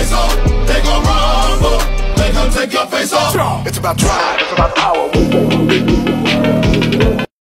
face off. They gon' rumble, they gon' take your face off. It's about drive, it's about power.